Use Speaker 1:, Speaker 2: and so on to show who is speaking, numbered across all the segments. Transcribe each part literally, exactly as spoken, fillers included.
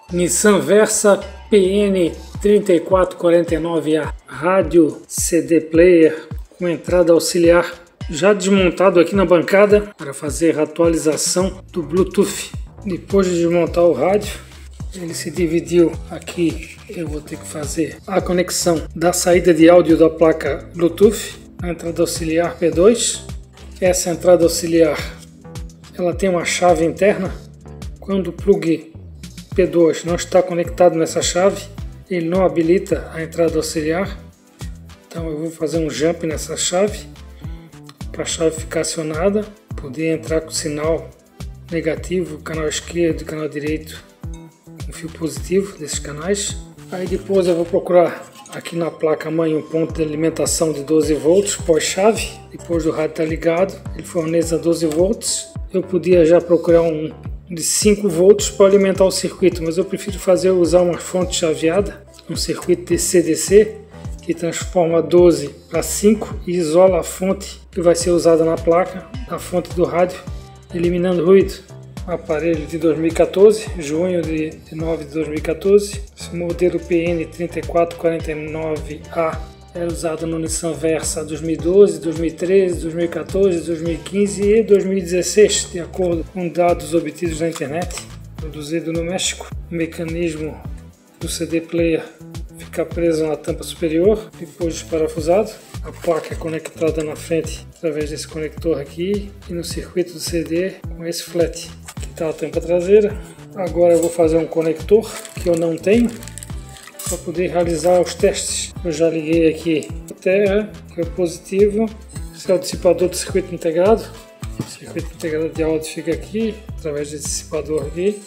Speaker 1: Nissan Versa P N três quatro quatro nove A, rádio C D player com entrada auxiliar, já desmontado aqui na bancada para fazer a atualização do Bluetooth. Depois de desmontar o rádio, ele se dividiu aqui. Eu vou ter que fazer a conexão da saída de áudio da placa Bluetooth, a entrada auxiliar P dois. Essa entrada auxiliar, ela tem uma chave interna. Quando o plug P dois não está conectado nessa chave, ele não habilita a entrada auxiliar. Então eu vou fazer um jump nessa chave para a chave ficar acionada, poder entrar com sinal negativo, canal esquerdo e canal direito com fio positivo desses canais. Aí depois eu vou procurar aqui na placa mãe um ponto de alimentação de doze volts pós-chave. Depois do rádio estar ligado, ele fornece a doze volts. Eu podia já procurar um de cinco volts para alimentar o circuito, mas eu prefiro fazer usar uma fonte chaveada, um circuito D C D C, que transforma doze para cinco e isola a fonte que vai ser usada na placa, a fonte do rádio, eliminando ruído. Aparelho de dois mil e quatorze, junho de nove de dois mil e quatorze. Esse modelo P N três quatro quatro nove A era usado no Nissan Versa dois mil e doze, dois mil e treze, dois mil e quatorze, dois mil e quinze e dois mil e dezesseis, de acordo com dados obtidos na internet. Produzido no México. O mecanismo do C D player fica preso na tampa superior, depois desparafusado. A placa é conectada na frente através desse conector aqui e no circuito do C D com esse flat. Aqui está a tampa traseira. Agora eu vou fazer um conector que eu não tenho para poder realizar os testes. Eu já liguei aqui a terra, que é o positivo. Esse é o dissipador do circuito integrado. O circuito integrado de áudio fica aqui, através desse dissipador aqui.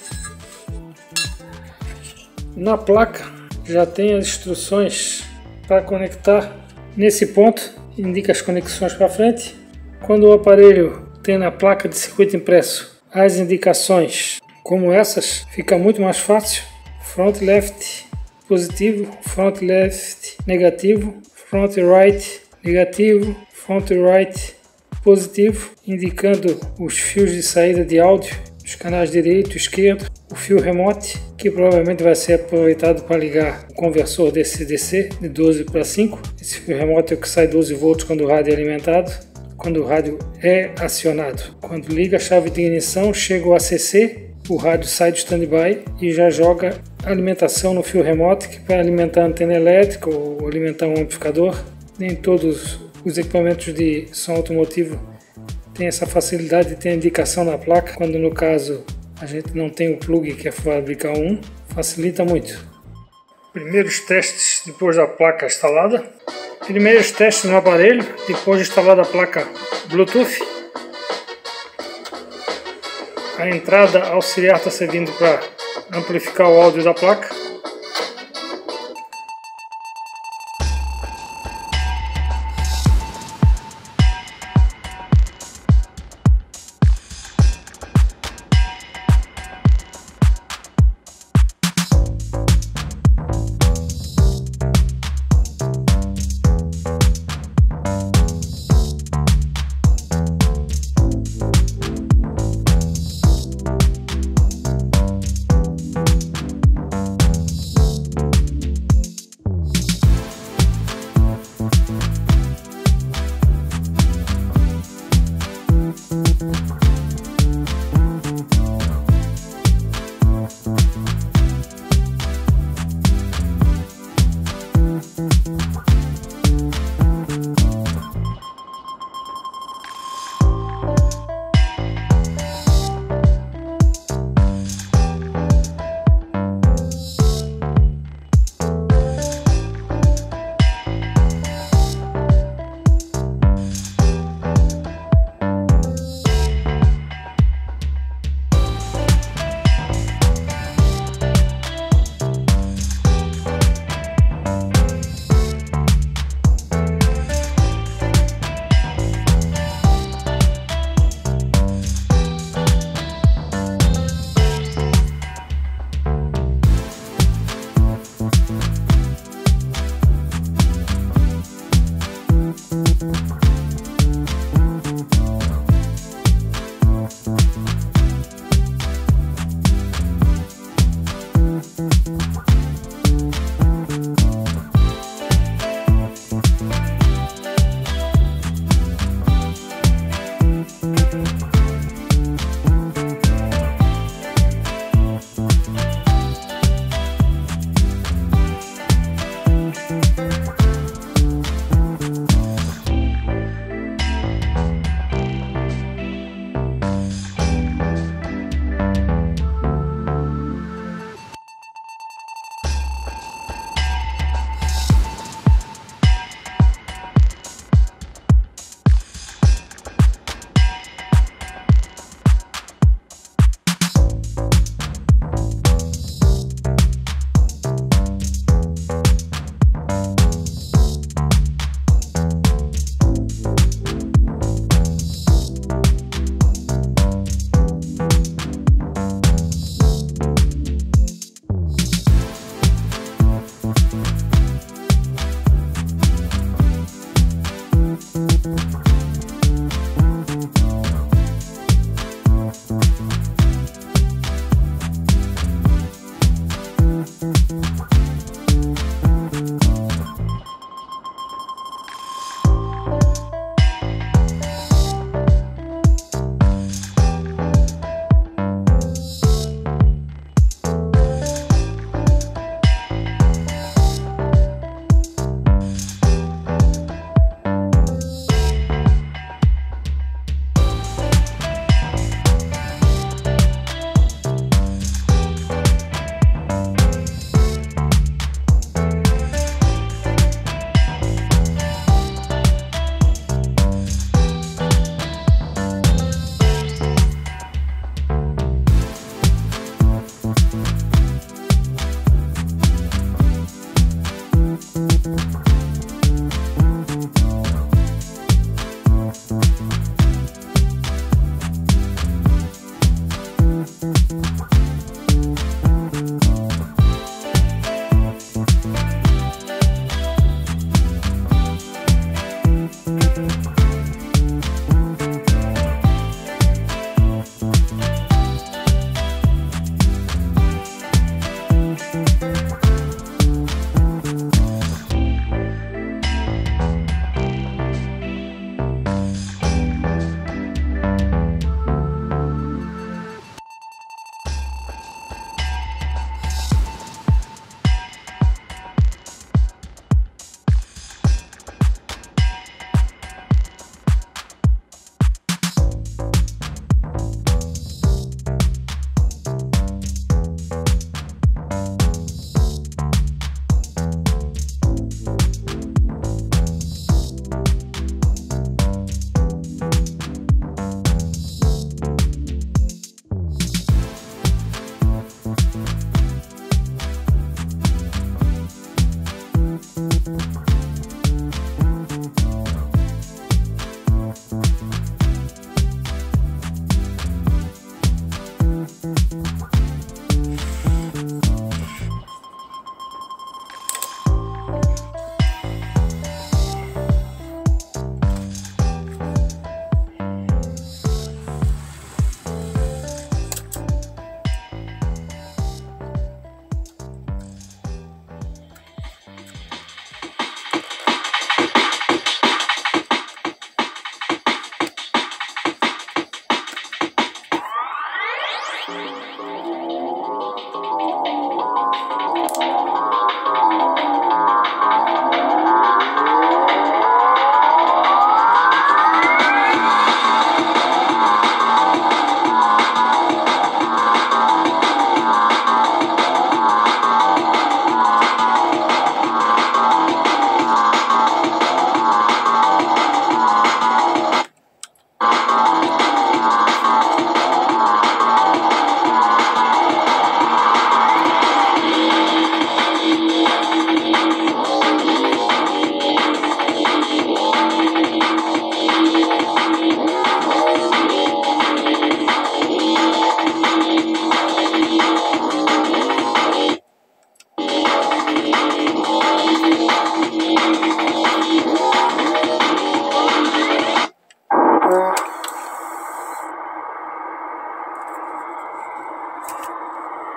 Speaker 1: Na placa já tem as instruções para conectar. Nesse ponto indica as conexões para frente. Quando o aparelho tem na placa de circuito impresso as indicações como essas, fica muito mais fácil. Front left positivo, front left negativo, front right negativo, front right positivo, indicando os fios de saída de áudio, os canais direito e esquerdo, o fio remote, que provavelmente vai ser aproveitado para ligar o conversor D C D C de doze para cinco. Esse fio remote é o que sai doze volts quando o rádio é alimentado, quando o rádio é acionado. Quando liga a chave de ignição, chega o A C C, o rádio sai do standby e já joga a alimentação no fio remote, que vai alimentar a antena elétrica ou alimentar um amplificador. Nem todos os equipamentos de som automotivo têm essa facilidade de ter indicação na placa, quando no caso a gente não tem o plug que é fabricar um, facilita muito. Primeiros testes depois da placa instalada. Primeiros testes no aparelho, depois de instalada a placa Bluetooth. A entrada auxiliar está servindo para amplificar o áudio da placa.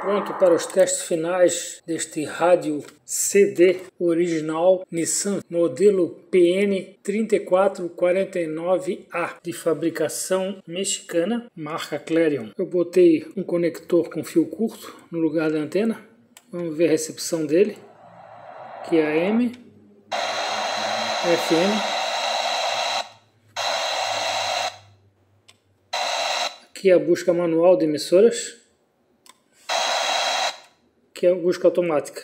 Speaker 1: Pronto para os testes finais deste rádio C D original Nissan, modelo P N três quatro quatro nove A, de fabricação mexicana, marca Clarion. Eu botei um conector com fio curto no lugar da antena. Vamos ver a recepção dele, que é A M, F M. Aqui é a busca manual de emissoras, que é a busca automática.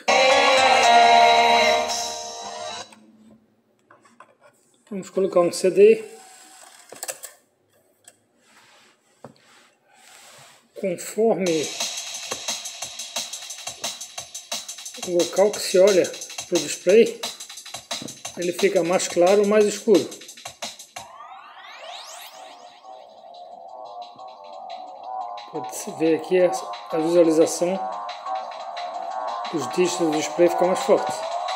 Speaker 1: Vamos colocar um C D. Conforme o local que se olha para o display, ele fica mais claro ou mais escuro. Pode-se ver aqui a, a visualização dos dígitos do display fica mais forte.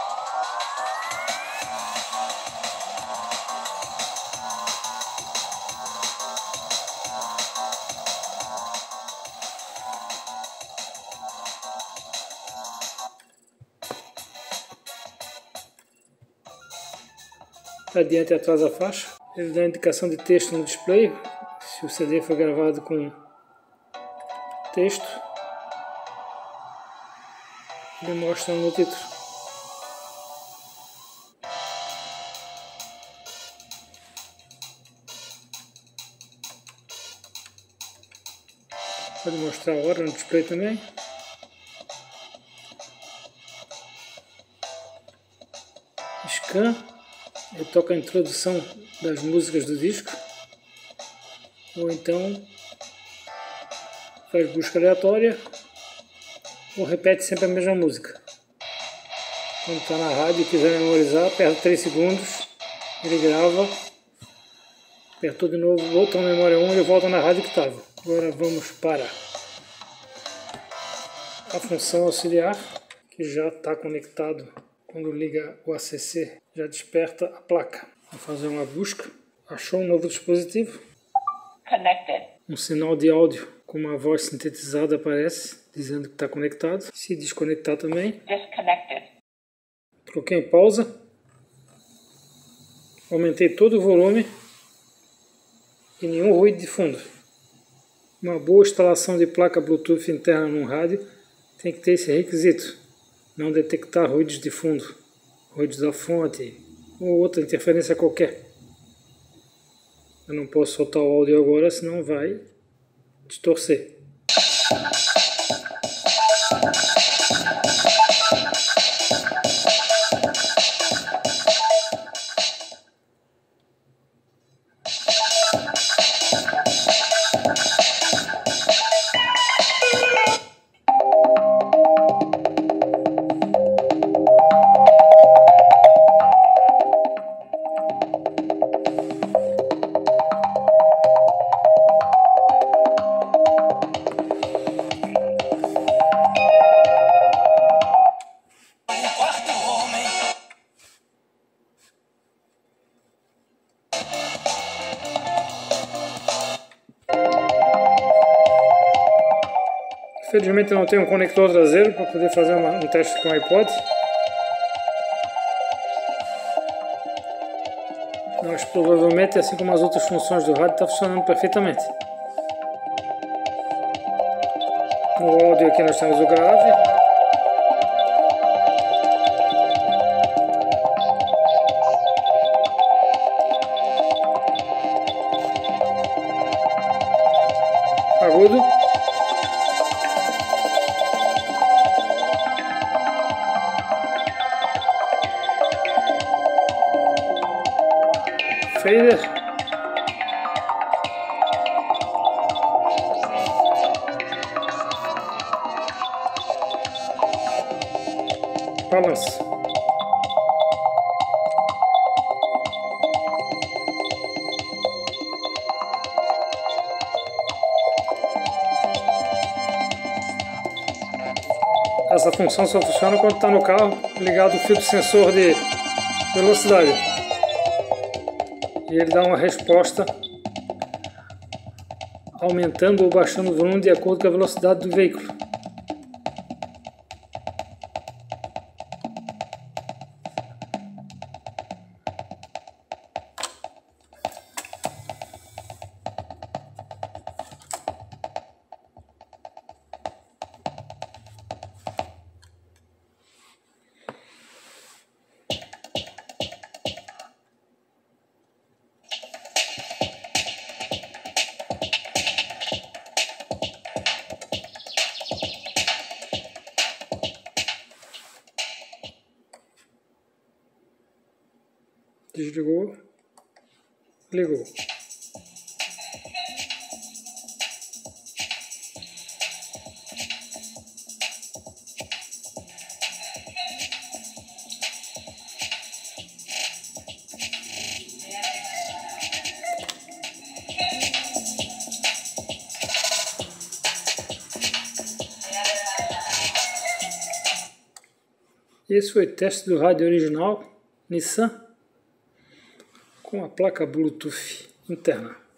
Speaker 1: Adiante e atrás da faixa. Ele dá indicação de texto no display, se o C D foi gravado com texto. Ele mostra no título. Pode mostrar a hora no display também. Scan. Ele toca a introdução das músicas do disco, ou então faz busca aleatória, ou repete sempre a mesma música. Quando está na rádio e quiser memorizar, aperta três segundos, ele grava, apertou de novo, volta na memória um e volta na rádio que estava. Agora vamos para a função auxiliar, que já está conectado. Quando liga o A C C, já desperta a placa. Vou fazer uma busca. Achou um novo dispositivo.
Speaker 2: Connected.
Speaker 1: Um sinal de áudio com uma voz sintetizada aparece, dizendo que está conectado. Se desconectar também.
Speaker 2: Disconnected.
Speaker 1: Coloquei em pausa. Aumentei todo o volume. E nenhum ruído de fundo. Uma boa instalação de placa Bluetooth interna num rádio tem que ter esse requisito. Não detectar ruídos de fundo, ruídos da fonte ou outra interferência qualquer. Eu não posso soltar o áudio agora, senão vai distorcer. Infelizmente eu não tenho um conector traseiro para poder fazer uma, um teste com o iPod. Mas provavelmente, assim como as outras funções do rádio, está funcionando perfeitamente. No áudio aqui nós temos o grave. Agudo. Fader. Balance. Essa função só funciona quando está no carro ligado o fio de sensor de velocidade. E ele dá uma resposta aumentando ou baixando o volume de acordo com a velocidade do veículo. Desligou. Ligou. Esse foi o teste do rádio original Nissan com a placa Bluetooth interna.